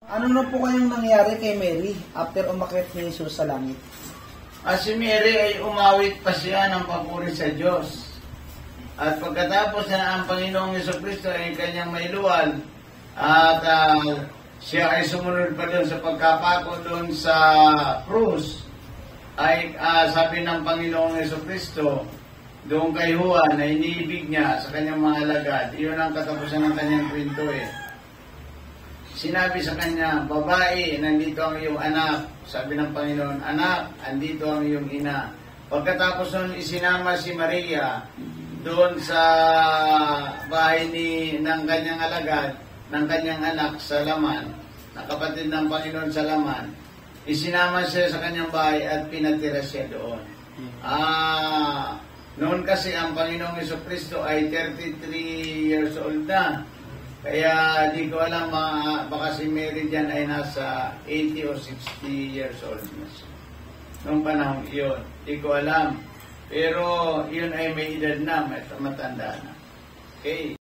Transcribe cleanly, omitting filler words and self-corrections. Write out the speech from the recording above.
Ano na po kayong nangyari kay Mary after umakyat ni Jesus sa langit? Si Mary ay umawit pa siya ng papuri sa Diyos. At pagkatapos na ang Panginoong Jesucristo ay kanyang mailuwal at siya ay sumunod pa doon sa pagkapako doon sa krus, ay sabi ng Panginoong Jesucristo doon kay Juan na iniibig niya sa kanyang mga alagad. Iyon ang katapusan ng kanyang kwento Sinabi sa kanya, babae, nandito ang iyong anak. Sabi ng Panginoon, anak, andito ang iyong ina. Pagkatapos nun, isinama si Maria doon sa bahay ng kanyang alagad, ng kanyang anak sa laman, na kapatid ng Panginoon sa laman. Isinama siya sa kanyang bahay at pinatira siya doon. Noon kasi ang Panginoong Jesucristo ay 33 years old na. Kaya di ko alam, baka si Mary dyan ay nasa 80 or 60 years old na siya. Noong panahon iyon, di ko alam. Pero yun ay may edad na, matanda na. Okay.